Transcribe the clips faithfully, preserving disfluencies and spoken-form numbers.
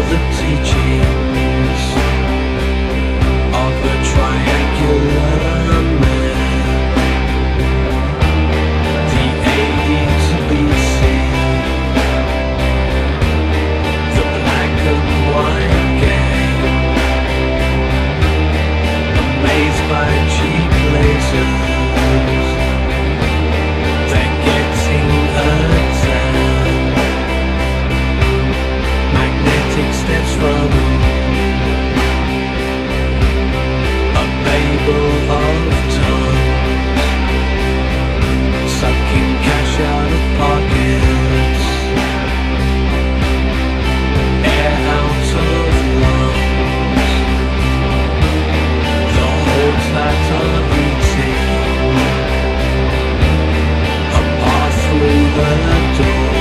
the teachings of a triangular man. The eighties B C, the black and white game, amazed by cheap lasers, they're getting attacked. Magnetic steps from a babel of tongues, sucking cash out of pockets, air out of lungs. The hordes that are eating a path through the door,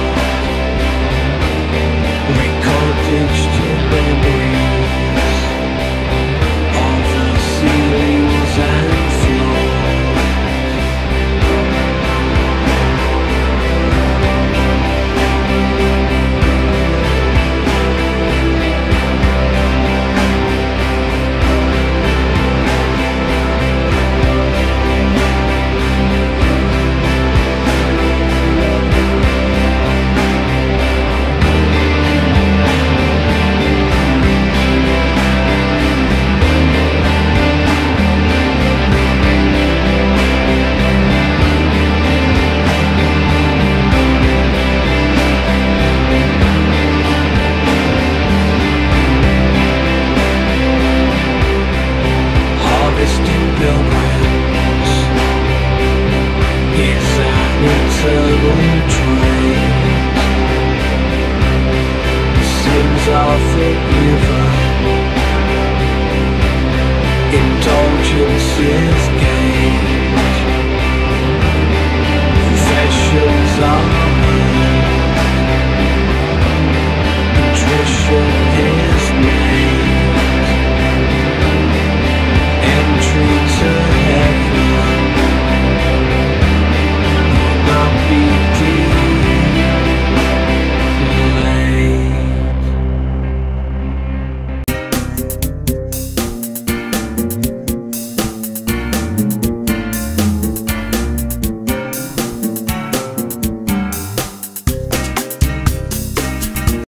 recordage to memories of the ceilings and floors. Harvesting pilgrims is an eternal trade. Sins are forgiven, indulgences gained, confessions are